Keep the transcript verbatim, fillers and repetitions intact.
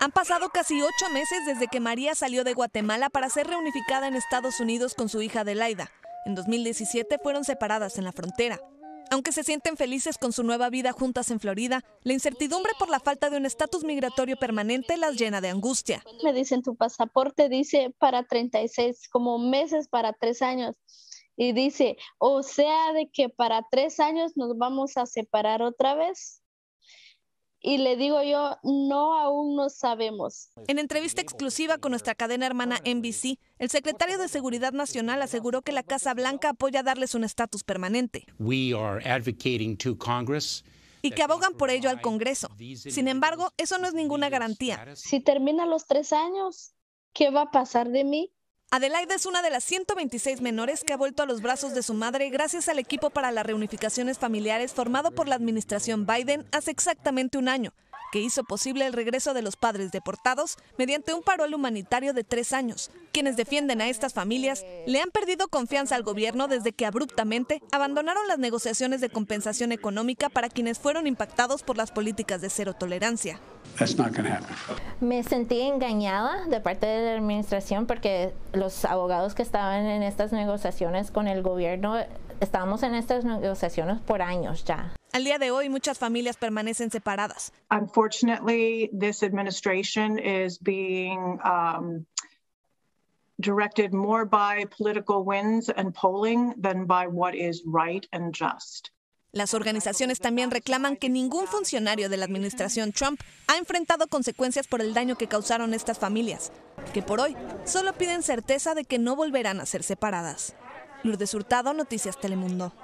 Han pasado casi ocho meses desde que María salió de Guatemala para ser reunificada en Estados Unidos con su hija Adelaida. En dos mil diecisiete fueron separadas en la frontera. Aunque se sienten felices con su nueva vida juntas en Florida, la incertidumbre por la falta de un estatus migratorio permanente las llena de angustia. Me dicen tu pasaporte dice para treinta y seis, como meses para tres años. Y dice, o sea de que para tres años nos vamos a separar otra vez. Y le digo yo, no, aún no sabemos. En entrevista exclusiva con nuestra cadena hermana N B C, el secretario de Seguridad Nacional aseguró que la Casa Blanca apoya darles un estatus permanente We are advocating to Congress y que abogan por ello al Congreso. Sin embargo, eso no es ninguna garantía. Si termina los tres años, ¿qué va a pasar de mí? Adelaida es una de las ciento veintiséis menores que ha vuelto a los brazos de su madre gracias al equipo para las reunificaciones familiares formado por la administración Biden hace exactamente un año, que hizo posible el regreso de los padres deportados mediante un parol humanitario de tres años. Quienes defienden a estas familias le han perdido confianza al gobierno desde que abruptamente abandonaron las negociaciones de compensación económica para quienes fueron impactados por las políticas de cero tolerancia. That's not going to happen. Me sentí engañada de parte de la administración porque los abogados que estaban en estas negociaciones con el gobierno, estábamos en estas negociaciones por años ya. Al día de hoy, muchas familias permanecen separadas. Unfortunately, this administration is being um, directed more by political wins and polling than by what is right and just. Las organizaciones también reclaman que ningún funcionario de la administración Trump ha enfrentado consecuencias por el daño que causaron estas familias, que por hoy solo piden certeza de que no volverán a ser separadas. Lourdes Hurtado, Noticias Telemundo.